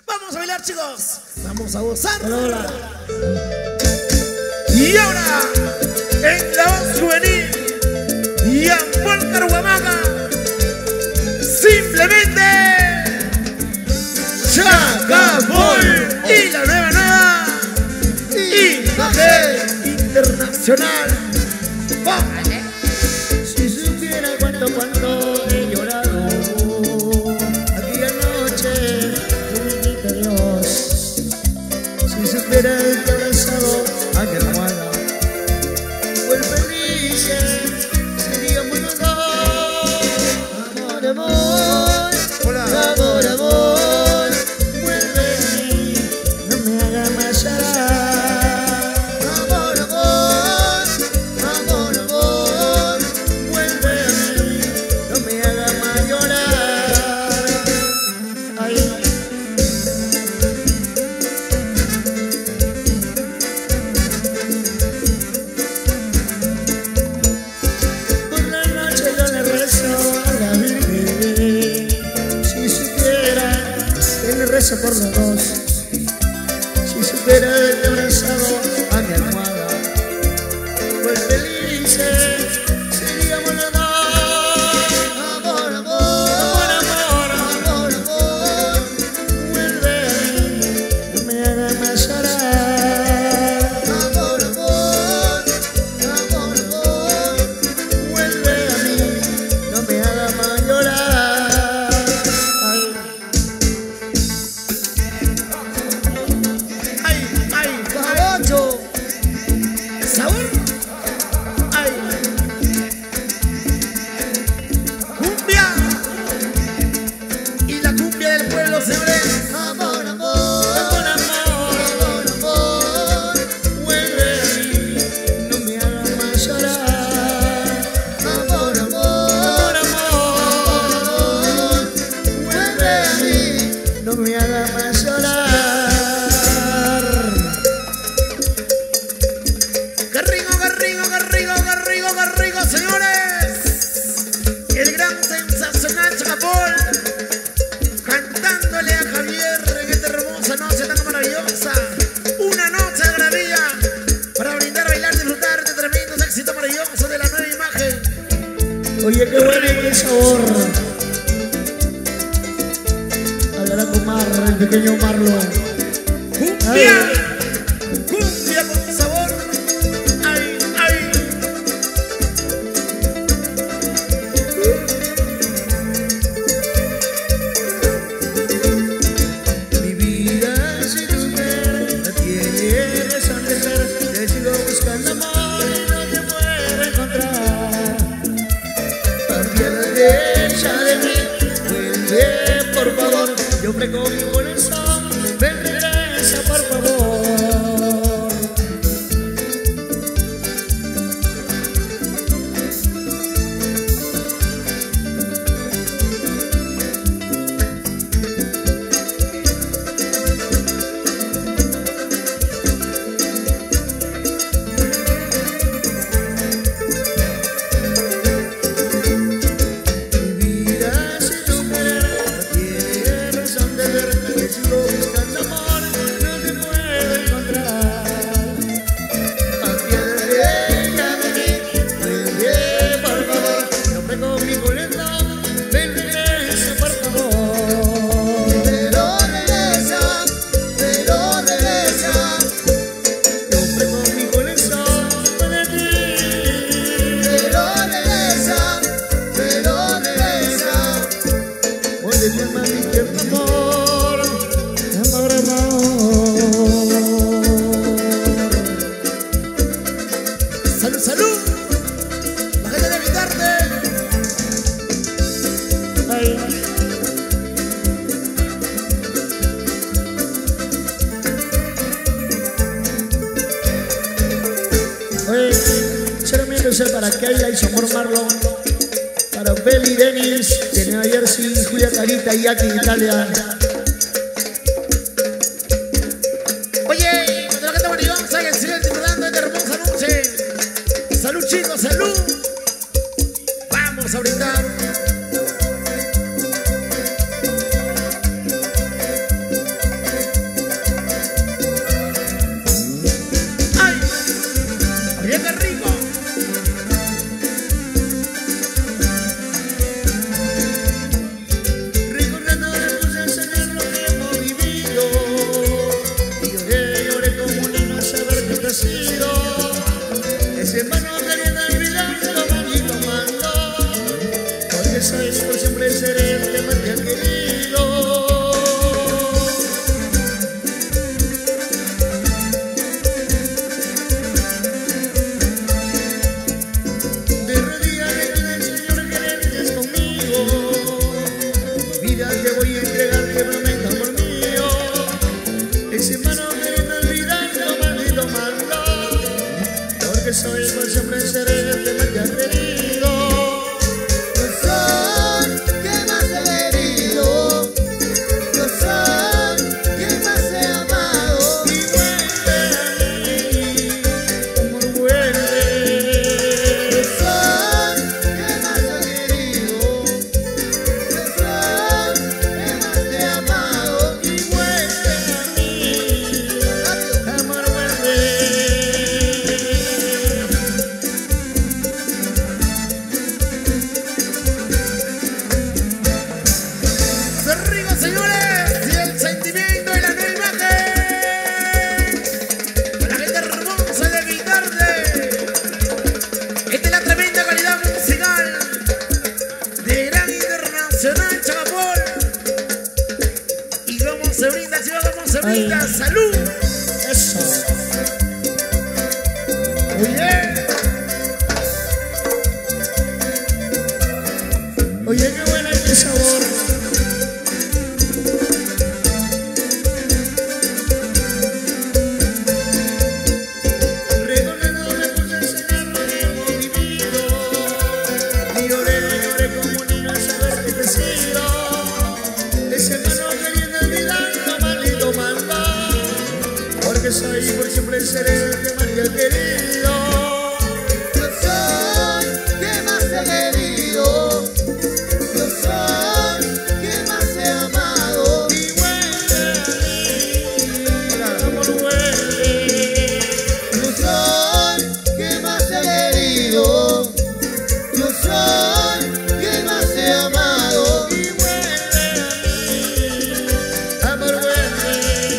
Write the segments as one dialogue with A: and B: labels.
A: Vamos a bailar, chicos. Vamos a gozar.
B: Hola.
A: Y ahora, en la voz juvenil, Gianfranco Huamaga, simplemente Chacaboy y la nueva imagen internacional. ¡Vale!
B: Si supiera cuánto he llorado aquella noche, bendito Dios. Si supiera que he abrazado a mi almohada, pues felices seríamos los dos. Amor, amor, amor, amor, vuelve a mí, no me hagas más llorar. Amor, amor, amor, amor, vuelve a mí, no me hagas más llorar. Ay. Rezo por los dos. Si supiera que he abrazado a mi almohada, pues felices seríamos los dos. Amor, amor, amor, amor, amor, vuelve a mí, no me hagas más llorar. Amor, amor, amor, amor, vuelve a mí, no me hagas más llorar.
A: ¿Sabor? ¡Ay! ¡Cumbia! Y la cumbia del pueblo, señores.
B: Amor, amor, amor, amor, amor, vuelve a mí, no me hagas más llorar. Amor, amor, amor, amor, vuelve a mí, no me hagas más llorar.
A: Señores, el gran sensacional Chacaboy cantándole a Javier en esta hermosa noche tan maravillosa, una noche de maravilla para brindar, bailar, disfrutar de tremendos éxitos maravillosos de la nueva imagen.
B: Oye, qué bueno y qué sabor. Hablará con Mar, el pequeño Marlon.
A: Cumbia, cumbia con sabor. Ay, ay.
B: Mi vida sin tu mujer no tiene razón de ser. Te sigo buscando amor y no te puedo encontrar. Apiádate ya de mí, vuelve por favor. Yo prego mi corazón, ven, regresa por favor. Buscando amor, no te puedo encontrar. Apiádate ya de mí, vuelve por favor. No pego mi boleto, ven, regresa por favor. Pero regresa, pero regresa. Yo pego mi boleto para ti. Pero regresa, pero regresa. Oye, mi alma, mi tierno amor.
A: Salud, salud. La gente de mi tarde.
B: Ay. Oye, solamente ser para Keila y su amor Marlon, para Beli Dennis de Nueva Jersey, Julia Carita y Jackie de Italia.
A: Oye, cuando la gente maravillosa y el silencio disfrutando de esta hermosa noche. Salud, chicos, salud. Vamos a brindar. se brinda, chicos, como se brinda. ¡Salud!
B: Eso.
A: Oye.
B: Oye, qué buena este sabor. Recordando me puse a cenar lo que hemos vivido. Y lloré como un niño al saber que te sigo. Ese mano queriendo olvidar lo maldito manda. Porque soy por siempre seré el que más te ha querido.
C: Yo soy quien más te ha querido. Yo soy quien más te ha amado.
B: Y huele a mí, amor huele.
C: Yo soy quien más te ha querido. Yo soy quien más te ha amado.
B: Y huele a mí, amor huele.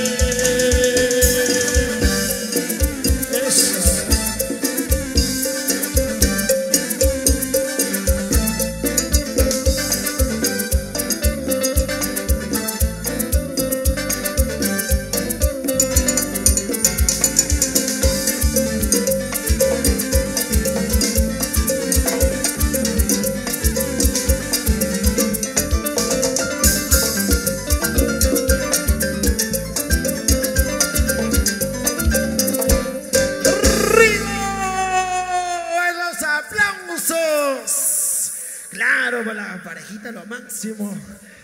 B: Eso.
A: Claro, para la parejita lo máximo.